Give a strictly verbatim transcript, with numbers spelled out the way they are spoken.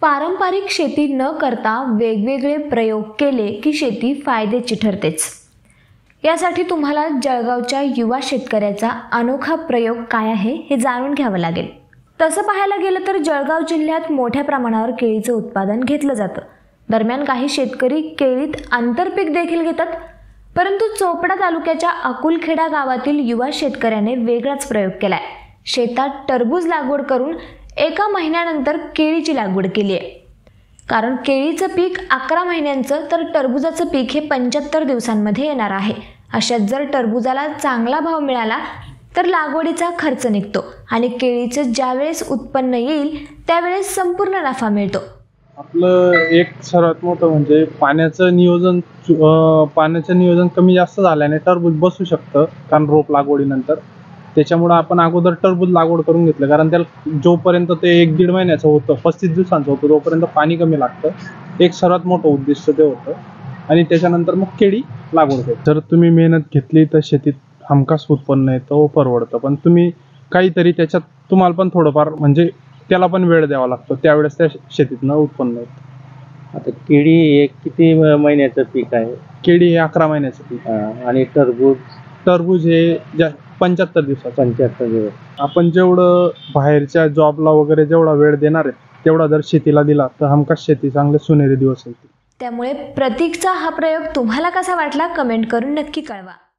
पारंपरिक शेती न करता वेगवेगळे प्रयोग केले की शेती फायद्याची ठरतेच। यासाठी तुम्हाला जळगावच्या युवा शेतकऱ्याचा अनोखा प्रयोग काय आहे हे जाणून घ्यावं लागेल। तसं पाहायला गेलं तर जळगाव जिल्ह्यात मोठ्या प्रमाणावर केळीचं उत्पादन घेतलं जातं। दरम्यान काही शेतकरी केळीत आंतरपीक देखील घेतात, परंतु चोपडा तालुक्याच्या अकुलखेडा गावातील युवा शेतकऱ्याने वेगळाच प्रयोग केलाय। शेतात टरबूज लागवड करून एका महिन्यानंतर केळीची लागवड केली आहे। कारण केळीचं पीक अकरा महिन्यांचं तर टरबुजाचं पीक हे पंच्याहत्तर दिवसांमध्ये येणार आहे। अशात जर टरबुजाला चांगला भाव मिळाला तर लागवडीचा खर्च निघतो आणि केळीचं ज्यावेळेस उत्पन्न येईल त्यावेळेस संपूर्ण नफा मिळतो। आपलं एक सर्वात मोठं म्हणजे पाण्याचं नियोजन पाण्याचं नियोजन कमी जास्त झाल्याने टरबूज बसू शकतं, कारण रोप लागवडीनंतर। त्याच्यामुळे आपण अगोदर टरबूज लागवड करून घेतलं, कारण त्याला जोपर्यंत ते एक दीड महिन्याचं होतं, पस्तीस दिवसांचं होतं, तोपर्यंत पाणी कमी लागतं। एक सर्वात मोठं उद्दिष्ट ते होतं। आणि त्याच्यानंतर मग केळी लागवड केली। जर तुम्ही मेहनत घेतली तर शेतीत हमखास उत्पन्न येतं, परवडतं। पण तुम्ही काहीतरी त्याच्यात तुम्हाला पण थोडंफार म्हणजे त्याला पण वेळ द्यावा लागतो, त्यावेळेस त्या शेतीतनं उत्पन्न येतं। आता केळी हे किती महिन्याचं पीक आहे? केळी हे अकरा महिन्याचं पीक आहे। आणि टरबूज टरबूज हे पंच्याहत्तर दिवसाचं। पंच्याहत्तर दिवस। आपण जेवढं बाहेरच्या जॉबला वगैरे जेवढा वेळ देणार आहे तेवढा जर शेतीला दिला तर हमखास शेती चांगले सोनेरी दिवस येतील। त्यामुळे प्रतीकचा हा प्रयोग तुम्हाला कसा वाटला कमेंट करून नक्की कळवा।